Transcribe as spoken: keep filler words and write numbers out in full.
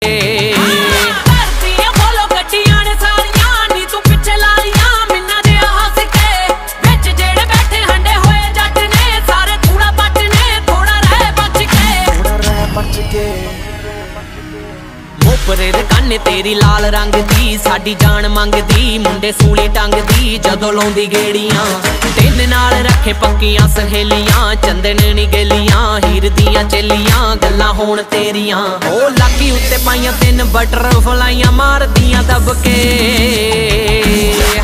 मोपरे दे काने तेरी लाल रंग दी साडी जान मंगदी मुंडे सूली टंग दी जदों लाउंदी गेड़ियां तिन नाल रखे पक्कियां सहेलियां चंदन नी गेलियां हीर दियां चेलियां गल्लां होण तेरियां ओ लागी उत्ते पाइयां तिन बटरफ्लाइयां मारदियां दबके।